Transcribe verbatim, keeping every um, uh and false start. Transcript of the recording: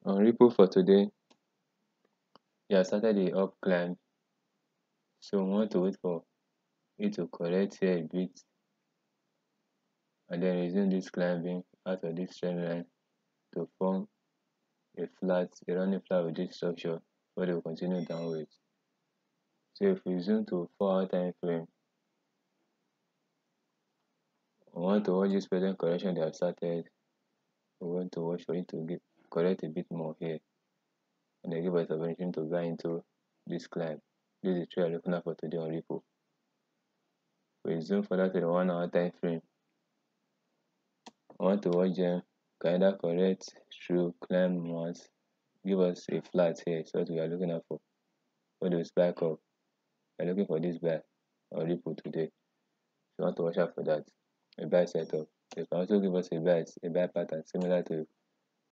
On Ripple for today, we have started the up climb, so we want to wait for it to correct here a bit and then resume this climbing out of this trend line to form a flat, a running flat with this structure where they will continue downwards. So if we zoom to four hour time frame, we want to watch this present correction they have started. We want to watch for it to get correct a bit more here and then give us a opportunity to go into this climb. This is the trade I'm looking at for today on Ripple. We zoom further to the one hour time frame. I want to watch them can either correct through climb once, give us a flat here. So what we are looking at for. For the spike up, we are looking for this buy on Ripple today. So you want to watch out for that. A buy setup. They can also give us a buy, a buy pattern similar to